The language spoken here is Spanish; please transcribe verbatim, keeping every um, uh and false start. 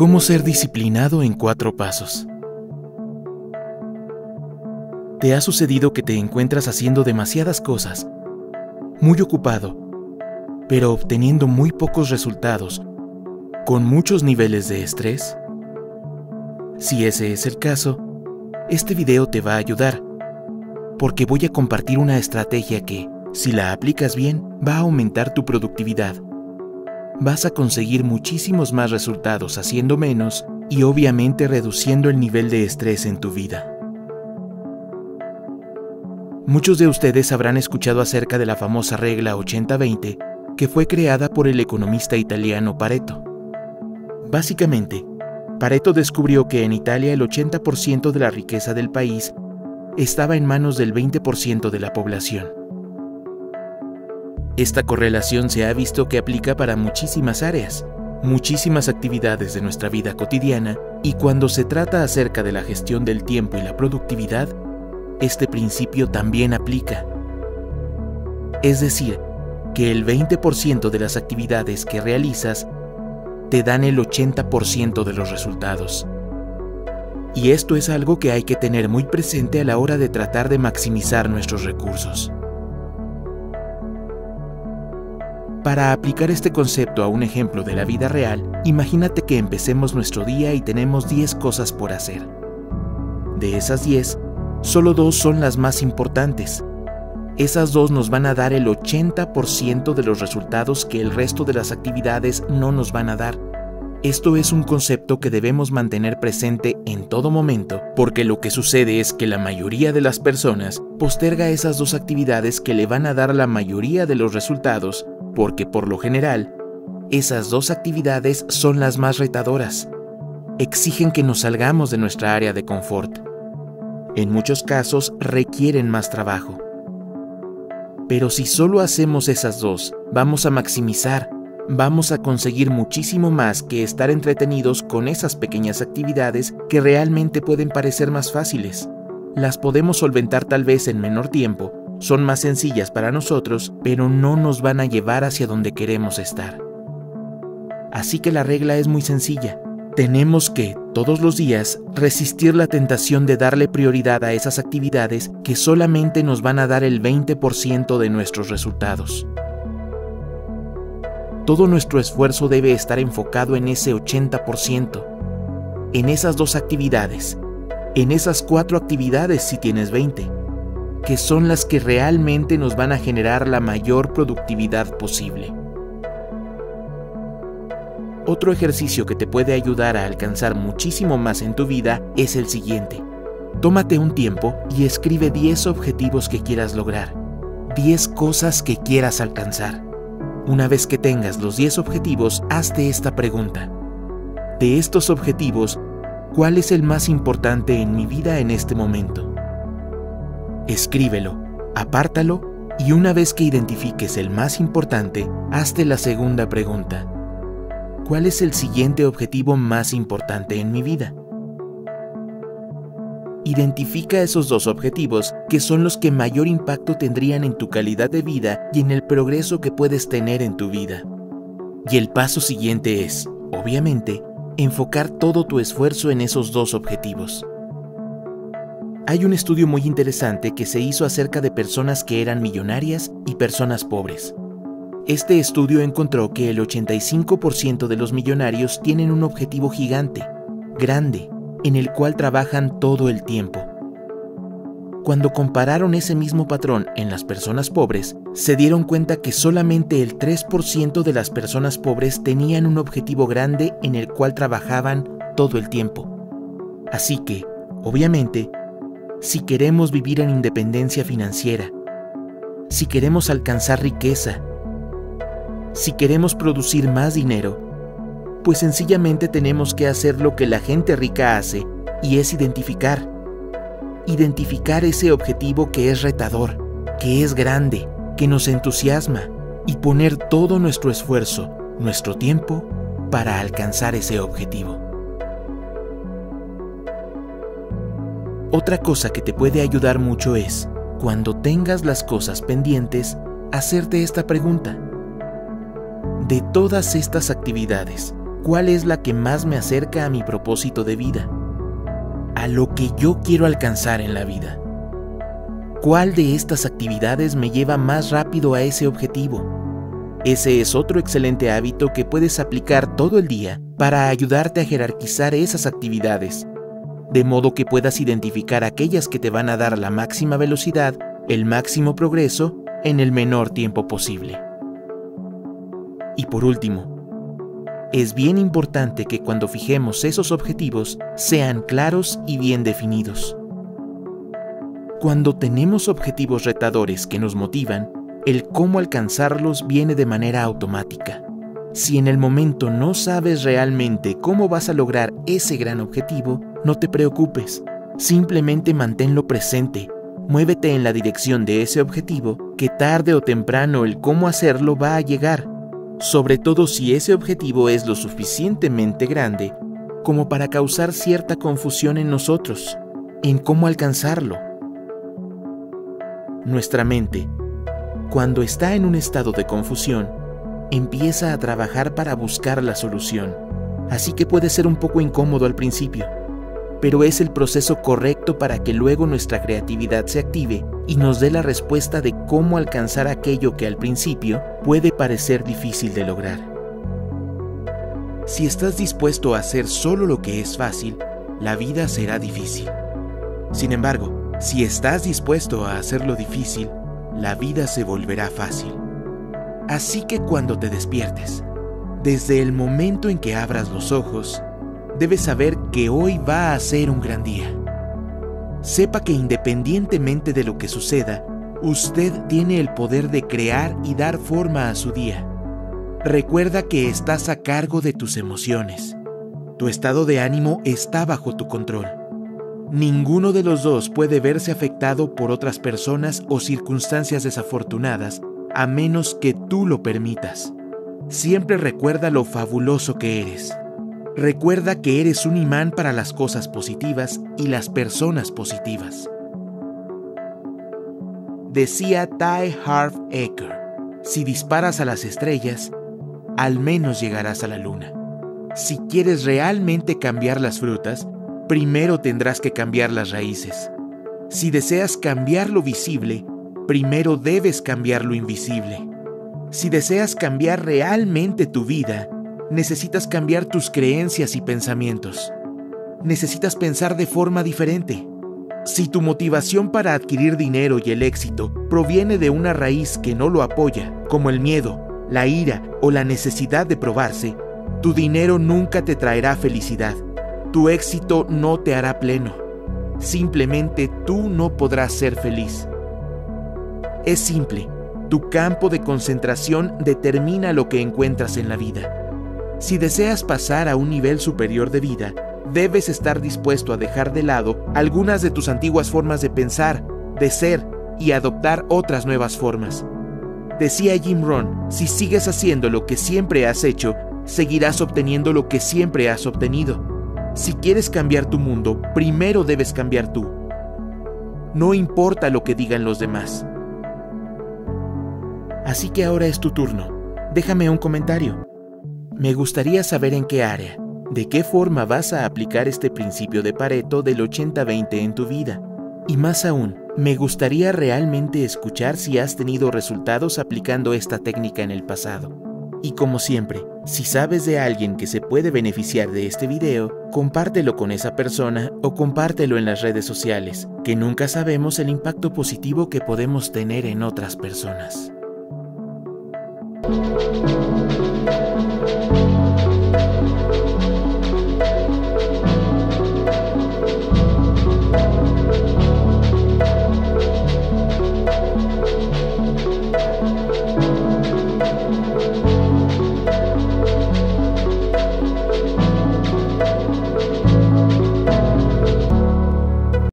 ¿Cómo ser disciplinado en cuatro pasos? ¿Te ha sucedido que te encuentras haciendo demasiadas cosas, muy ocupado, pero obteniendo muy pocos resultados, con muchos niveles de estrés? Si ese es el caso, este video te va a ayudar, porque voy a compartir una estrategia que, si la aplicas bien, va a aumentar tu productividad. Vas a conseguir muchísimos más resultados haciendo menos y obviamente reduciendo el nivel de estrés en tu vida. Muchos de ustedes habrán escuchado acerca de la famosa regla ochenta veinte que fue creada por el economista italiano Pareto. Básicamente, Pareto descubrió que en Italia el ochenta por ciento de la riqueza del país estaba en manos del veinte por ciento de la población. Esta correlación se ha visto que aplica para muchísimas áreas, muchísimas actividades de nuestra vida cotidiana, y cuando se trata acerca de la gestión del tiempo y la productividad, este principio también aplica. Es decir, que el veinte por ciento de las actividades que realizas te dan el ochenta por ciento de los resultados. Y esto es algo que hay que tener muy presente a la hora de tratar de maximizar nuestros recursos. Para aplicar este concepto a un ejemplo de la vida real, imagínate que empecemos nuestro día y tenemos diez cosas por hacer. De esas diez, solo dos son las más importantes. Esas dos nos van a dar el ochenta por ciento de los resultados que el resto de las actividades no nos van a dar. Esto es un concepto que debemos mantener presente en todo momento, porque lo que sucede es que la mayoría de las personas posterga esas dos actividades que le van a dar la mayoría de los resultados, porque por lo general, esas dos actividades son las más retadoras. Exigen que nos salgamos de nuestra área de confort. En muchos casos requieren más trabajo. Pero si solo hacemos esas dos, vamos a maximizar, vamos a conseguir muchísimo más que estar entretenidos con esas pequeñas actividades que realmente pueden parecer más fáciles. Las podemos solventar tal vez en menor tiempo, son más sencillas para nosotros, pero no nos van a llevar hacia donde queremos estar. Así que la regla es muy sencilla. Tenemos que, todos los días, resistir la tentación de darle prioridad a esas actividades que solamente nos van a dar el veinte por ciento de nuestros resultados. Todo nuestro esfuerzo debe estar enfocado en ese ochenta por ciento, en esas dos actividades, en esas cuatro actividades si tienes veinte, que son las que realmente nos van a generar la mayor productividad posible. Otro ejercicio que te puede ayudar a alcanzar muchísimo más en tu vida es el siguiente. Tómate un tiempo y escribe diez objetivos que quieras lograr, diez cosas que quieras alcanzar. Una vez que tengas los diez objetivos, hazte esta pregunta. De estos objetivos, ¿cuál es el más importante en mi vida en este momento? Escríbelo, apártalo y una vez que identifiques el más importante, hazte la segunda pregunta. ¿Cuál es el siguiente objetivo más importante en mi vida? Identifica esos dos objetivos que son los que mayor impacto tendrían en tu calidad de vida y en el progreso que puedes tener en tu vida. Y el paso siguiente es, obviamente, enfocar todo tu esfuerzo en esos dos objetivos. Hay un estudio muy interesante que se hizo acerca de personas que eran millonarias y personas pobres. Este estudio encontró que el ochenta y cinco por ciento de los millonarios tienen un objetivo gigante, grande, en el cual trabajan todo el tiempo. Cuando compararon ese mismo patrón en las personas pobres, se dieron cuenta que solamente el tres por ciento de las personas pobres tenían un objetivo grande en el cual trabajaban todo el tiempo. Así que, obviamente, si queremos vivir en independencia financiera, si queremos alcanzar riqueza, si queremos producir más dinero, pues sencillamente tenemos que hacer lo que la gente rica hace, y es identificar. Identificar ese objetivo que es retador, que es grande, que nos entusiasma, y poner todo nuestro esfuerzo, nuestro tiempo, para alcanzar ese objetivo. Otra cosa que te puede ayudar mucho es, cuando tengas las cosas pendientes, hacerte esta pregunta. De todas estas actividades, ¿Cuál es la que más me acerca a mi propósito de vida? A lo que yo quiero alcanzar en la vida. ¿Cuál de estas actividades me lleva más rápido a ese objetivo? Ese es otro excelente hábito que puedes aplicar todo el día para ayudarte a jerarquizar esas actividades, de modo que puedas identificar aquellas que te van a dar la máxima velocidad, el máximo progreso, en el menor tiempo posible. Y por último, es bien importante que cuando fijemos esos objetivos sean claros y bien definidos. Cuando tenemos objetivos retadores que nos motivan, el cómo alcanzarlos viene de manera automática. Si en el momento no sabes realmente cómo vas a lograr ese gran objetivo, no te preocupes. Simplemente manténlo presente. Muévete en la dirección de ese objetivo, que tarde o temprano el cómo hacerlo va a llegar. Sobre todo si ese objetivo es lo suficientemente grande como para causar cierta confusión en nosotros, en cómo alcanzarlo. Nuestra mente, cuando está en un estado de confusión, empieza a trabajar para buscar la solución, así que puede ser un poco incómodo al principio, pero es el proceso correcto para que luego nuestra creatividad se active y nos dé la respuesta de cómo alcanzar aquello que al principio puede parecer difícil de lograr. Si estás dispuesto a hacer solo lo que es fácil, la vida será difícil. Sin embargo, si estás dispuesto a hacer lo difícil, la vida se volverá fácil. Así que cuando te despiertes, desde el momento en que abras los ojos, debes saber que hoy va a ser un gran día. Sepa que independientemente de lo que suceda, usted tiene el poder de crear y dar forma a su día. Recuerda que estás a cargo de tus emociones. Tu estado de ánimo está bajo tu control. Ninguno de los dos puede verse afectado por otras personas o circunstancias desafortunadas, a menos que tú lo permitas. Siempre recuerda lo fabuloso que eres. Recuerda que eres un imán para las cosas positivas y las personas positivas. Decía Ty Harv Eker, si disparas a las estrellas, al menos llegarás a la luna. Si quieres realmente cambiar las frutas, primero tendrás que cambiar las raíces. Si deseas cambiar lo visible, primero debes cambiar lo invisible. Si deseas cambiar realmente tu vida, necesitas cambiar tus creencias y pensamientos. Necesitas pensar de forma diferente. Si tu motivación para adquirir dinero y el éxito proviene de una raíz que no lo apoya, como el miedo, la ira o la necesidad de probarse, tu dinero nunca te traerá felicidad. Tu éxito no te hará pleno. Simplemente tú no podrás ser feliz. Es simple. Tu campo de concentración determina lo que encuentras en la vida. Si deseas pasar a un nivel superior de vida, debes estar dispuesto a dejar de lado algunas de tus antiguas formas de pensar, de ser y adoptar otras nuevas formas. Decía Jim Rohn, si sigues haciendo lo que siempre has hecho, seguirás obteniendo lo que siempre has obtenido. Si quieres cambiar tu mundo, primero debes cambiar tú. No importa lo que digan los demás. Así que ahora es tu turno. Déjame un comentario. Me gustaría saber en qué área, de qué forma vas a aplicar este principio de Pareto del ochenta veinte en tu vida. Y más aún, me gustaría realmente escuchar si has tenido resultados aplicando esta técnica en el pasado. Y como siempre, si sabes de alguien que se puede beneficiar de este video, compártelo con esa persona o compártelo en las redes sociales, que nunca sabemos el impacto positivo que podemos tener en otras personas.